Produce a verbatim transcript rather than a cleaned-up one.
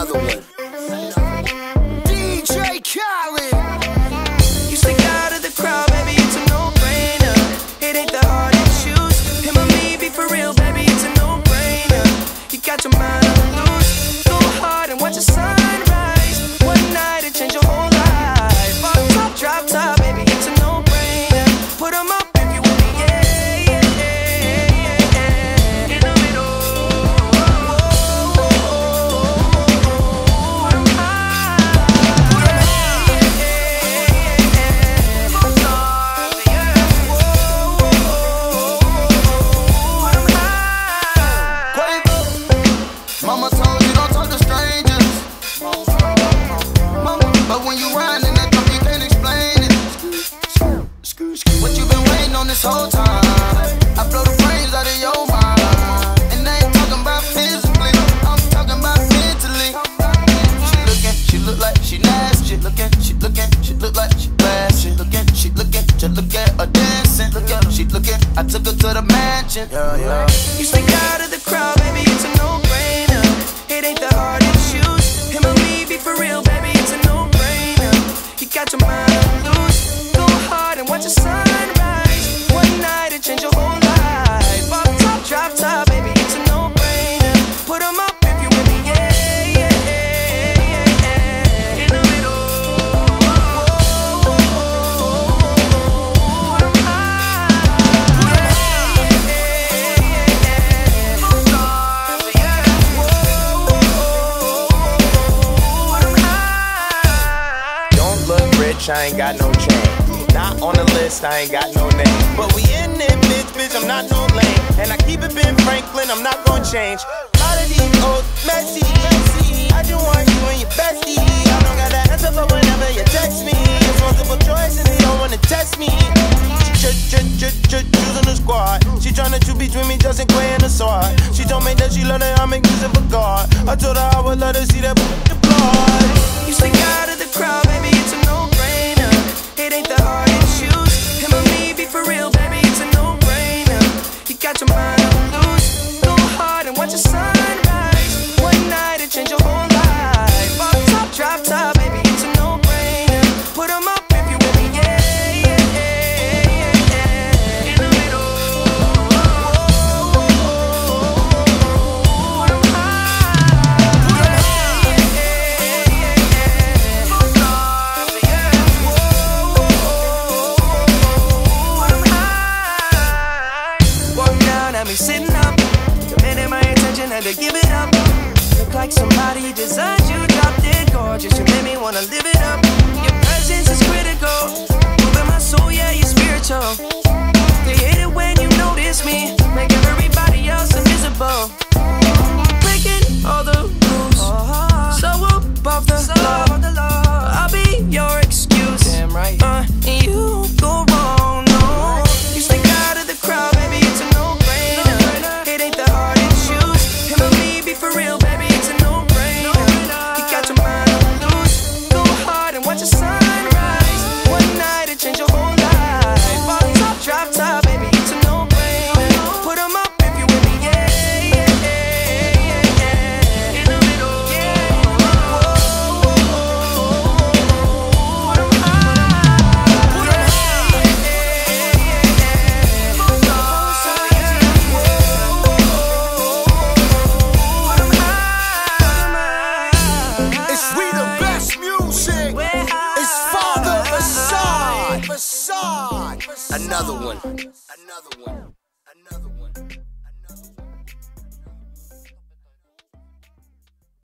Another one. D J Khaled. You stick out of the crowd, baby, it's a no-brainer. It ain't the hard to choose. Him or me, be for real, baby, it's a no-brainer. You got your mind on the loose. Go hard and watch the sunrise. One night it change your whole life. Off top, drop top, baby, it's a no-brainer. Put 'em up if you with me, yeah, yeah, yeah, yeah. In the middle. Mama told you don't talk to strangers. But when you ride in that truck, you can't explain it. What you been waiting on this whole time? I blow the brains out of your mind. And I ain't talking about physically, I'm talking about mentally. She looking, she look like she nasty. She looking, she looking, she look like she bad. She looking, she looking, just look at her dancing. Look at her, she looking, I took her to the mansion. Yeah, yeah. You stick out of the crowd, baby, it's a no-brainer. It ain't the hard to choose. Him or me, be for real, baby, it's a no-brainer. You got your mind on loose. Go hard and watch the sunrise. One night it change your whole life. Off top, drop top, baby, it's a no-brainer. Put 'em up if you with me, yeah, yeah, yeah, yeah. In the middle. Put 'em high. Don't look rich, I ain't got no chain. Not on the list, I ain't got no name. But we in it, bitch, bitch, I'm not no lame. And I keep it Ben Franklin, I'm not gonna change. A lot of these old messy, messy. I just want you and your bestie. I don't got the answer for whenever you text me. It's multiple choice and they don't wanna test me. She ch ch ch ch choosing the squad. She tryna choose between me, Justin Quay and the sword. She told me that she love that I make music for God. I told her I would let her see that the blood. You stick out of the crowd, baby, it's a no-brainer. It ain't the hard to choose. Him or me, be for real, baby, it's a no-brainer. You got your mind on loose. Go hard and watch the sunrise. One night it change your whole life. Off top, drop top, baby, it's a no-brainer. Put 'em up if you with me, yeah, yeah, yeah, yeah. In the middle. Put 'em high. Put 'em high. Walk down at me sitting up, demanding my attention, had to give it up. Look like somebody designed you, dropped it gorgeous. You made me wanna live it up. Your presence is critical, moving my soul, yeah, you're spiritual. They hate it when you notice me, make everybody else invisible. Breaking all the rules, so above the law. I'll be your excuse, damn right. Uh, and you go wrong, no. You stick out of the crowd, baby, it's a no-brainer. It ain't the hard to choose. Him or me, be for real, baby, it's a no-brainer. You got your mind on loose. Go hard and watch the sunrise. One night it change your whole life. Off top, drop top, baby, it's a no-brainer. Put 'em up if you with me, yeah, yeah, yeah, yeah. In the middle, yeah. Put 'em high. Put 'em high. It's we the best music. It's Father Facade. Facade. Another one. Another one.